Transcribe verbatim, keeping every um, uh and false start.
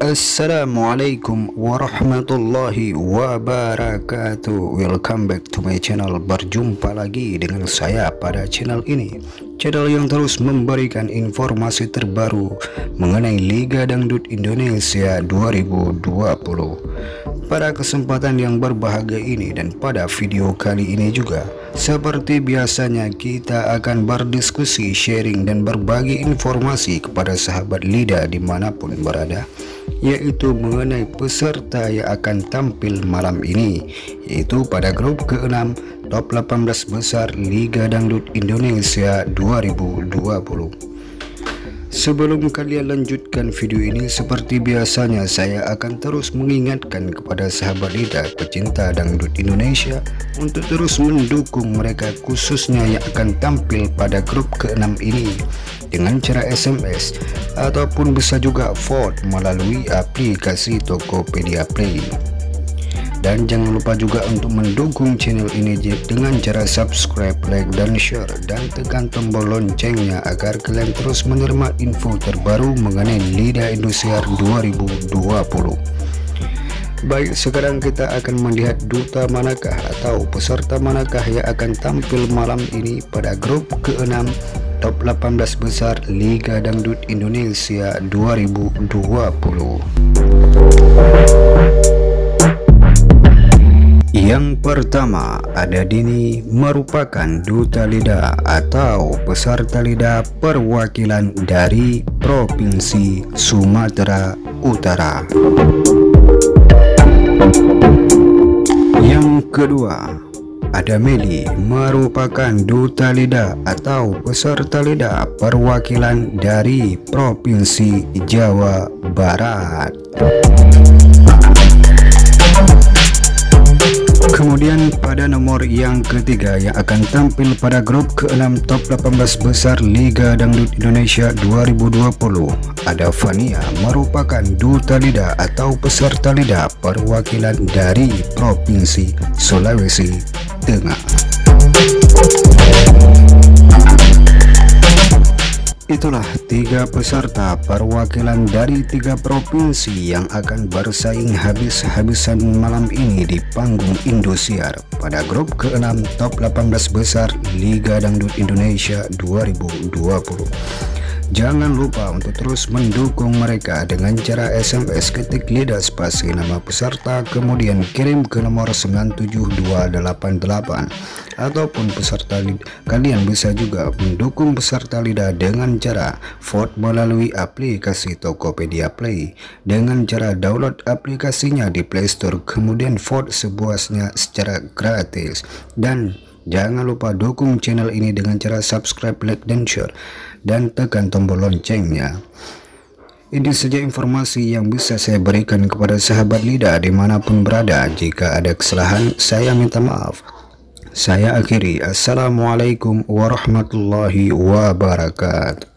Assalamualaikum warahmatullahi wabarakatuh. Welcome back to my channel. Berjumpa lagi dengan saya pada channel ini, channel yang terus memberikan informasi terbaru mengenai Liga Dangdut Indonesia dua ribu dua puluh. Pada kesempatan yang berbahagia ini dan pada video kali ini juga, seperti biasanya kita akan berdiskusi, sharing dan berbagi informasi kepada sahabat lidah dimanapun berada, yaitu mengenai peserta yang akan tampil malam ini, yaitu pada grup keenam top delapan belas besar Liga Dangdut Indonesia dua ribu dua puluh. Sebelum kalian lanjutkan video ini, seperti biasanya saya akan terus mengingatkan kepada sahabat lidah pecinta dangdut Indonesia untuk terus mendukung mereka, khususnya yang akan tampil pada grup keenam ini dengan cara S M S ataupun bisa juga vote melalui aplikasi Tokopedia Play. Dan jangan lupa juga untuk mendukung channel ini dengan cara subscribe, like, dan share, dan tekan tombol loncengnya agar kalian terus menerima info terbaru mengenai Liga Indosiar dua ribu dua puluh. Baik, sekarang kita akan melihat duta manakah atau peserta manakah yang akan tampil malam ini pada grup keenam top delapan belas besar Liga Dangdut Indonesia dua ribu dua puluh. Yang pertama, ada Dini, merupakan duta lidah atau peserta lidah perwakilan dari Provinsi Sumatera Utara. Yang kedua, ada Meli, merupakan duta lidah atau peserta lidah perwakilan dari Provinsi Jawa Barat. Kemudian pada nomor yang ketiga yang akan tampil pada grup keenam top delapan belas besar Liga Dangdut Indonesia dua ribu dua puluh, ada Fania, merupakan duta lidah atau peserta lidah perwakilan dari Provinsi Sulawesi Tengah. Itulah tiga peserta perwakilan dari tiga provinsi yang akan bersaing habis-habisan malam ini di panggung Indosiar pada grup keenam top delapan belas besar Liga Dangdut Indonesia dua ribu dua puluh. Jangan lupa untuk terus mendukung mereka dengan cara S M S, ketik lidah spasi nama peserta kemudian kirim ke nomor sembilan tujuh dua delapan delapan, ataupun peserta lidah, kalian bisa juga mendukung peserta lidah dengan cara vote melalui aplikasi Tokopedia Play dengan cara download aplikasinya di Play Store kemudian vote sepuasnya secara gratis. Dan jangan lupa dukung channel ini dengan cara subscribe, like, dan share, dan tekan tombol loncengnya. Ini saja informasi yang bisa saya berikan kepada sahabat lidah dimanapun berada. Jika ada kesalahan, saya minta maaf. Saya akhiri. Assalamualaikum warahmatullahi wabarakatuh.